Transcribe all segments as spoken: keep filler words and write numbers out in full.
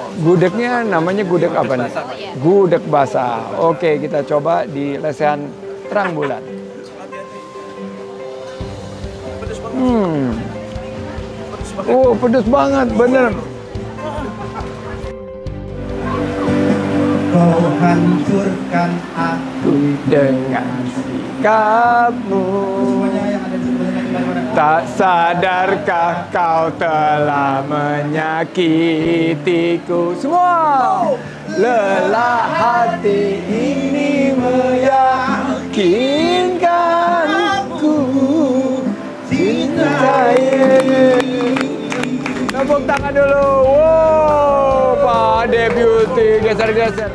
Gudegnya namanya gudeg apa nih? Gudeg basah. Oke, kita coba di lesehan terang bulan. Hmm. Oh, pedes banget, bener. Kau hancurkan aku dengan sikapmu. Tak sadarkah kau telah menyakitiku. Semua lelah hati ini meyakinkanku cintai. Tepuk tangan dulu. Wow, Pak Deputy geser-geser.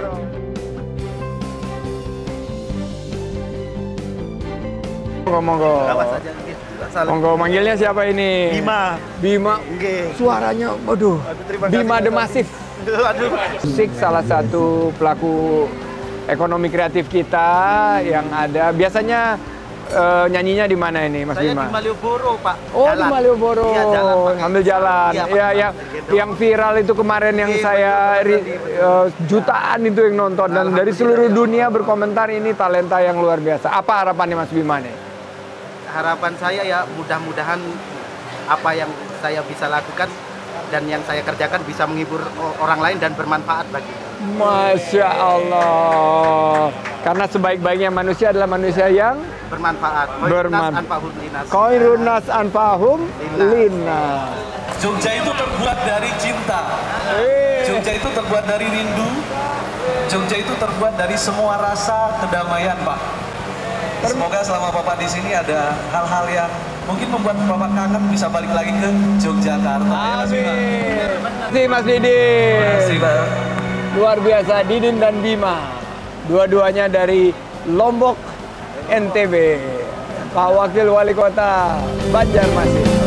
Monggo. Monggo, manggilnya siapa ini? Bima. Bima. Nggih. Suaranya, waduh. Bima The Massive. Aduh. Musik salah satu pelaku ekonomi kreatif kita yang ada. Biasanya uh, nyanyinya di mana ini, Mas Saya Bima? di Malioboro, Pak. Oh, Jalan. di Malioboro. Iya, jalan, Pak. Ambil jalan. Iya, Iya, Pak. yang Gitu. yang viral itu kemarin yang Iya, saya betul, ri- uh, jutaan itu yang nonton dan dari seluruh dunia berkomentar ini talenta yang luar biasa. Apa harapannya Mas Bima nih? Harapan saya ya mudah-mudahan apa yang saya bisa lakukan dan yang saya kerjakan bisa menghibur orang lain dan bermanfaat bagi. Masya Allah. Karena sebaik-baiknya manusia adalah manusia yang Bermanfaat. Berman- Anfa'hum linas. Koirunas anfahum lina. Jogja itu terbuat dari cinta. Eh. Jogja itu terbuat dari rindu. Jogja itu terbuat dari semua rasa kedamaian, Pak. Semoga selama Bapak di sini ada hal-hal yang mungkin membuat Bapak kangen bisa balik lagi ke Yogyakarta. Ya, Mas Bima? Terima kasih Mas Didin. Terima kasih, Pak. Luar biasa Didin dan Bima. Dua-duanya dari Lombok, N T B. Pak Wakil Wali Kota Banjarmasin.